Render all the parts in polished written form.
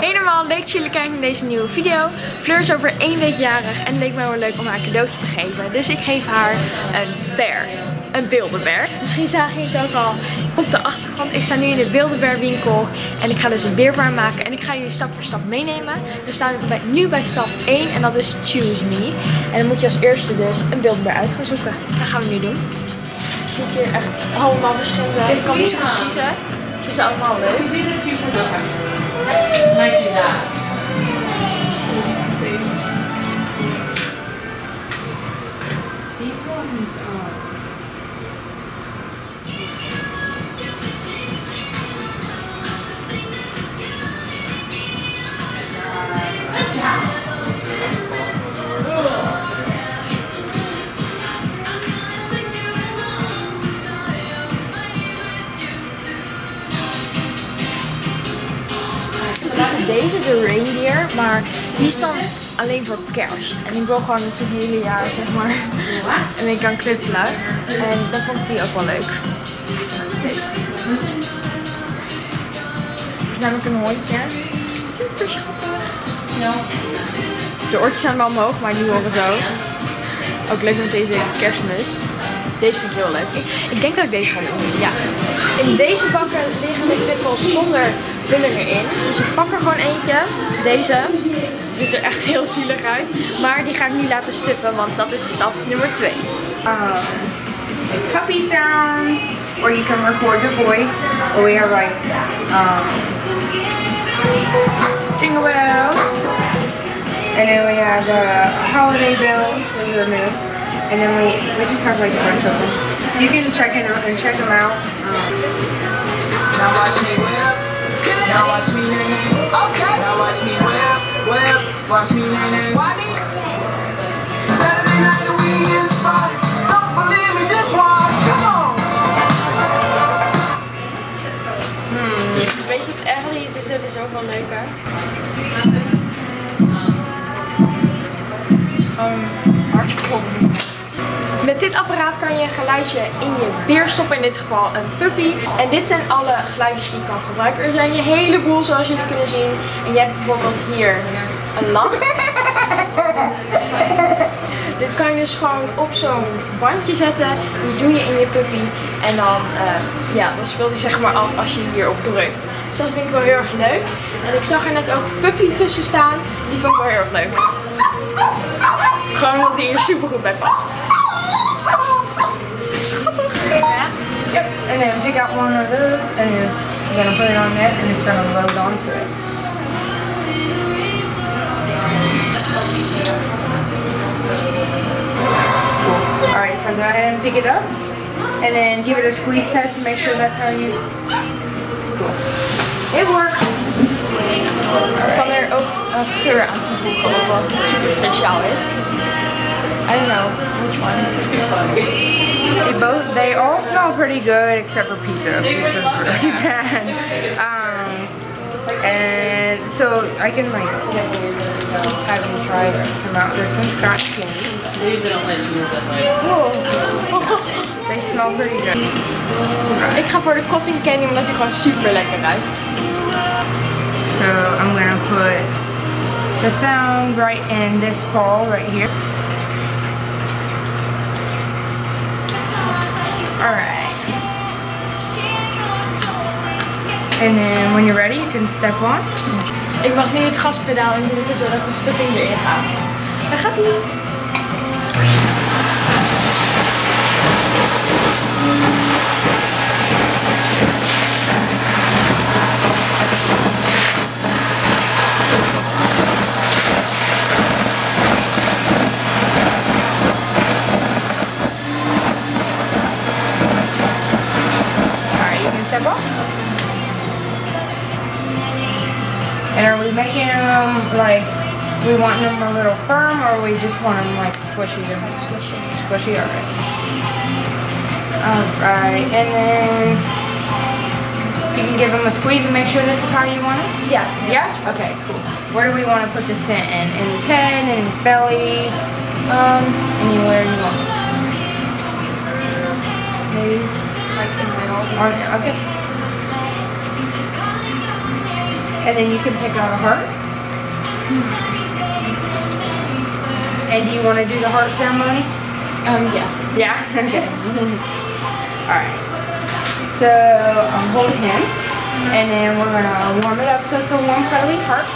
Hey allemaal, leuk dat jullie kijken naar deze nieuwe video. Fleur is over 1 week jarig en het leek mij wel leuk om haar een cadeautje te geven. Dus ik geef haar een bear, een Build-A-Bear. Misschien zagen jullie het ook al op de achtergrond. Ik sta nu in de Build-A-Bear winkel en ik ga dus een beer voor haar maken. En ik ga jullie stap voor stap meenemen. We staan nu bij stap 1 en dat is Choose Me. En dan moet je als eerste dus een Build-A-Bear uit gaan zoeken. Dat gaan we nu doen. Je ziet hier echt allemaal verschillende. Ik kan niet zo goed kiezen. Het is allemaal leuk. Like do that. These ones Deze, de reindeer, maar die is dan alleen voor kerst. En ik wil gewoon het hele jaar, zeg maar, en ik kan knutselen. En dan vond ik die ook wel leuk. Deze. Het is namelijk een hondje. Super schattig. Ja. De oortjes staan wel omhoog, maar nu horen zo. Ook leuk met deze kerstmuts. Deze vind ik heel leuk. Ik denk dat ik deze ga doen. Ja. In deze bakken liggen de knuffels zonder vullen erin. Dus ik pak er gewoon eentje. Deze. Ziet er echt heel zielig uit. Maar die ga ik nu laten stuffen, want dat is stap nummer 2. like puppy sounds, or you can record your voice. Or we have like jingle bells, and then we have holiday bells as a mood, and then we just have like a bunch of them. You can check them out. Now watch me whip. Now watch me nay. Okay. Now watch me whip, whip. Watch me nay. Why me? Saturday night the weekend is Friday. Don't believe me, just watch. Come on. Ik weet het echt niet. Het is dus ook wel leuker. Hartstikke top. Met dit apparaat kan je een geluidje in je beer stoppen, in dit geval een puppy. En dit zijn alle geluidjes die je kan gebruiken. Er zijn een heleboel zoals jullie kunnen zien. En je hebt bijvoorbeeld hier een lach. Dit kan je dus gewoon op zo'n bandje zetten. Die doe je in je puppy. En dan, dan speelt hij zeg maar af als je hierop drukt. Dus dat vind ik wel heel erg leuk. En ik zag er net ook puppy tussen staan. Die vond ik wel heel erg leuk. Gewoon omdat hij hier super goed bij past. Schattig. Yep, and then pick out one of those, and then you're gonna put it on there, and it's gonna load onto it. Cool. Alright, so go ahead and pick it up, and then give it a squeeze test to make sure that's how you... Cool. It works! Ik kan er ook een geur aan toevoegen, wat super speciaal is. I don't know which one. They all smell pretty good except for pizza. Pizza's really bad. And so I can like have you try some out. This one's got candy. Cool. They smell pretty good. Ik ga voor de cotton candy omdat die gewoon super lekker ruikt. So I'm gonna put the sound right in this ball right here. Alright. And then when you're ready, you can step on. Ik mag nu het gaspedaal indrukken zodat de stuffing erin gaat. Daar gaat hij. And are we making them like, we want them a little firm, or we just want them like squishy? Squishy. Squishy, alright. Alright, and then you can give them a squeeze and make sure this is how you want it? Yeah. Yes? Okay, cool. Where do we want to put the scent in? In his head, in his belly, anywhere you want. Maybe like in the middle. Okay. And then you can pick out a heart. And do you want to do the heart ceremony? Yeah. Yeah? Okay. Alright. So, hold him. And then we're going to warm it up so it's a warm, cuddly heart.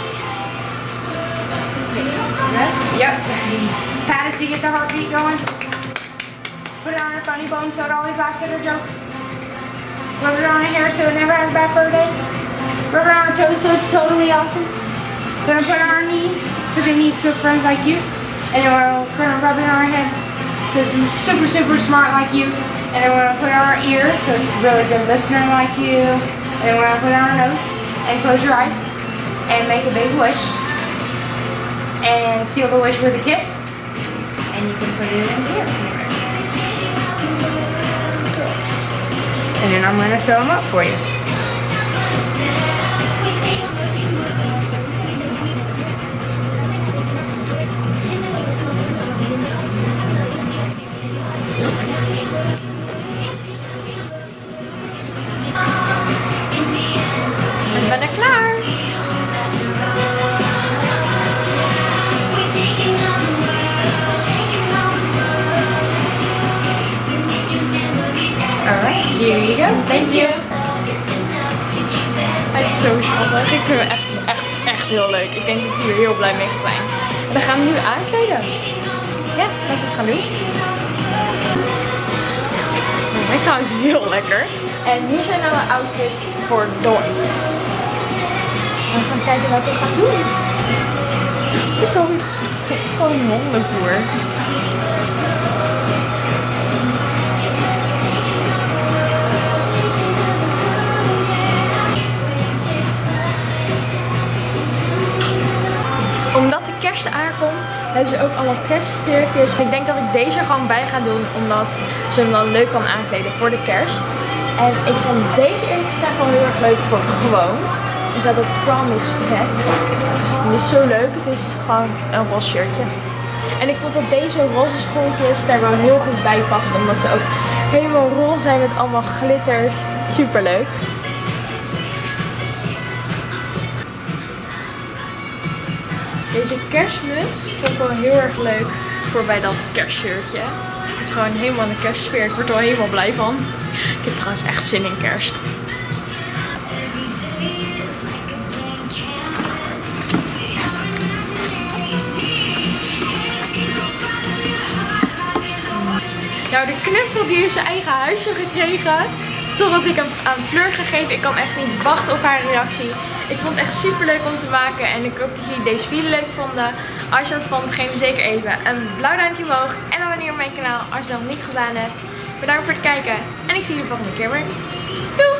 Yep. Pat it to get the heartbeat going. Put it on her funny bone so it always laughs at her jokes. Rub it on her hair so it never has a bad fur day. Rub it on her toes so it's totally awesome. Gonna put it on her knees because it needs good friends like you. And then we're gonna rub it on her head so it's super, super smart like you. And then we're gonna put it on her ear so it's really good listener like you. And then we're gonna put it on her nose and close your eyes and make a big wish. And seal the wish with a kiss. And you can put it in here. And then I'm gonna sew them up for you. Ik ben er klaar. Alright, here you go. Thank you. Hij is zo schattig. Ik vind hem echt heel leuk. Ik denk dat hij hier heel blij mee gaat zijn. En dan gaan we nu aankleden. Ja, laten we het gaan doen. Het ruikt trouwens heel lekker. En hier zijn alle outfits voor de hondjes. We gaan kijken wat ik ga doen. Het is dan gewoon hondenvoer. Omdat de kerst aankomt, hebben ze ook allemaal kerstkleurtjes. Ik denk dat ik deze er gewoon bij ga doen, omdat ze hem dan leuk kan aankleden voor de kerst. En ik vond deze eerlijk gezegd wel heel erg leuk voor gewoon. Er staat ook Promise Pet. En die is zo leuk, het is gewoon een roze shirtje. En ik vond dat deze roze schoentjes daar wel heel goed bij passen, omdat ze ook helemaal roze zijn met allemaal glitter. Super leuk. Deze kerstmuts vond ik wel heel erg leuk voor bij dat kerstshirtje. Het is gewoon helemaal een kerstsfeer. Ik word er wel helemaal blij van. Ik heb trouwens echt zin in kerst. Nou, de knuffel die heeft zijn eigen huisje gekregen. Totdat ik hem aan Fleur gegeven. Ik kan echt niet wachten op haar reactie. Ik vond het echt super leuk om te maken. En ik hoop dat jullie deze video leuk vonden. Als je dat vond, geef me zeker even een blauw duimpje omhoog. En abonneer op mijn kanaal als je dat nog niet gedaan hebt. Bedankt voor het kijken. En ik zie je de volgende keer weer. Doei!